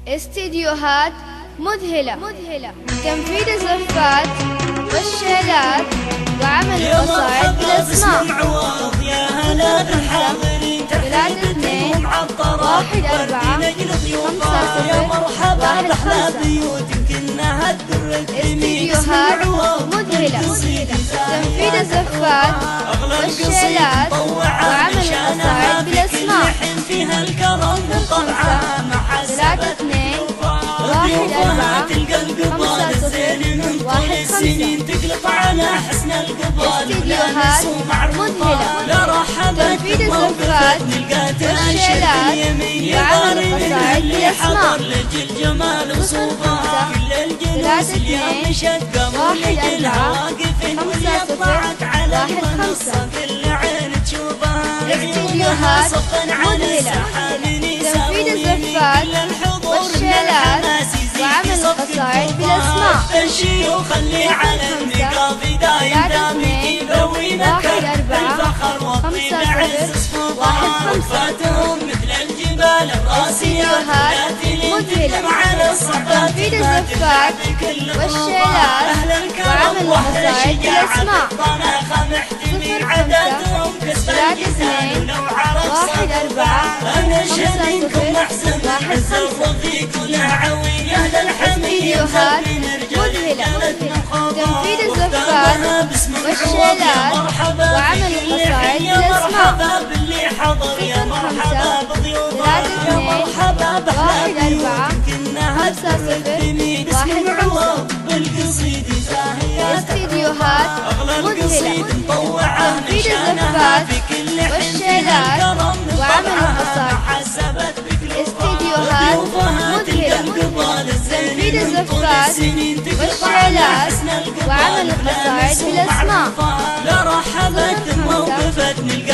استديوهات مذهلة، تنفيذ الزفات والشيلات وعمل القصائد بالأسماء. 0 3 2 1 5 0 1 5. استديوهات مذهلة، تنفيذ الزفات والشيلات وعمل القصائد بالأسماء. 5 3 2 1 4 5 0 1 5. تقلط على حسن القبال. استديوهات مذهلة، تنفيذ الزفات والشيلات وعمل القصائد بالأسماء. 0 5 3 2 1 4 5 0 1 5. استديوهات مذهلة، تنفيذ الزفات والشيلات وعمل القصائد بالأسماء. 0 5 3 2 1 4 5 0 1 5. استديوهات مذهلة، تنفيذ الزفات والشيلات وعمل القصائد بالأسماء. 0 5 3 2 1 4 5 0 1 5. استديوهات مذهلة، تنفيذ الزفات والشيلات وعمل القصائد بالأسماء. 0 5 3 2 1 4 5 0 1 5. استديوهات مذهلة، تنفيذ الزفات والشيلات وعمل القصائد. استديوهات مذهلة، تنفيذ الزفات والشيلات وعمل القصائد بالأسماء. 0 5 3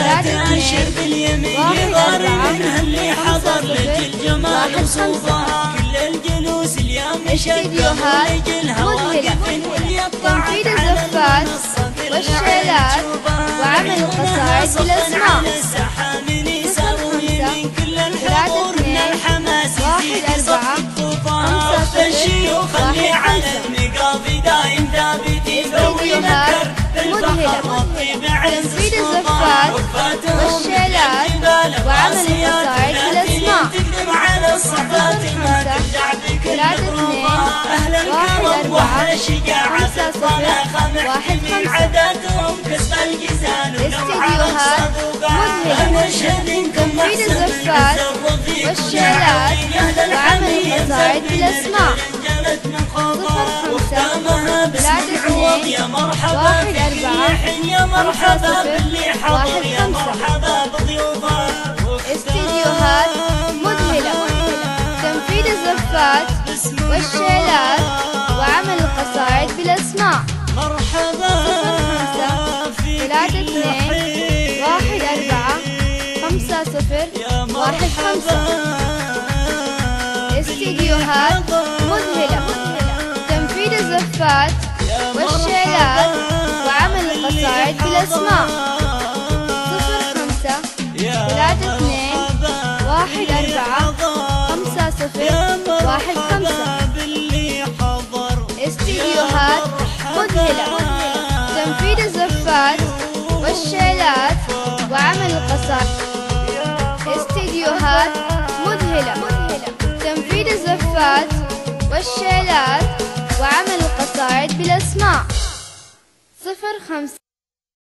2 1 4 5 0 1 5. استديوهات مذهلة، تنفيذ الزفات والشيلات وعمل القصائد بالأسماء. 0 5 3 2 1 4 5 0 1 5. استديوهات مذهلة، تنفيذ الزفات والشيلات وعمل القصائد بالأسماء. 0 5 3 2 1 4 5 0 1 5. استديوهات مذهلة، تنفيذ الزفات والشيلات وعمل القصائد بالأسماء. 0 5 3 2 1 4 5 0 1 5. استديوهات مذهلة، تنفيذ الزفات والشيلات وعمل القصائد بالأسماء. 0 5 3 2 1 4 5 0 1 5. استديوهات مذهلة، تنفيذ الزفات والشيلات وعمل القصائد بالأسماء. 0 5 3 2 1 4 5 0 1 5. استديوهات مذهلة، تنفيذ الزفات والشيلات وعمل القصائد. استديوهات مذهلة، تنفيذ الزفات والشيلات وعمل القصائد بالأسماء. 0 5